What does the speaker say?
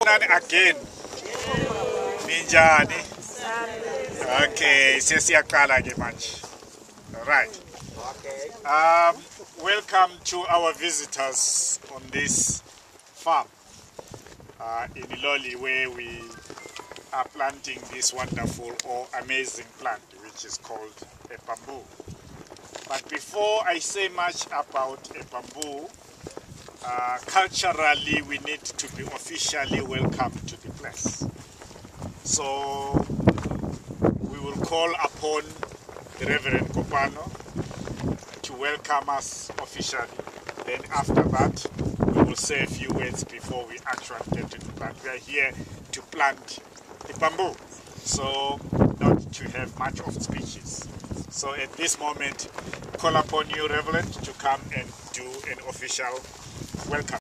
again. Ninjani. Okay, sesiyaqala ke manje. All right. Welcome to our visitors on this farm in Lawley, where we are planting this wonderful or amazing plant which is called a bamboo. But before I say much about a bamboo, culturally we need to be officially welcomed to the place. So we will call upon the Reverend Kopano to welcome us officially. Then after that, we will say a few words before we actually get to the plant. We are here to plant the bamboo, so not to have much of speeches. So at this moment, call upon you, Reverend, to come and do an official welcome.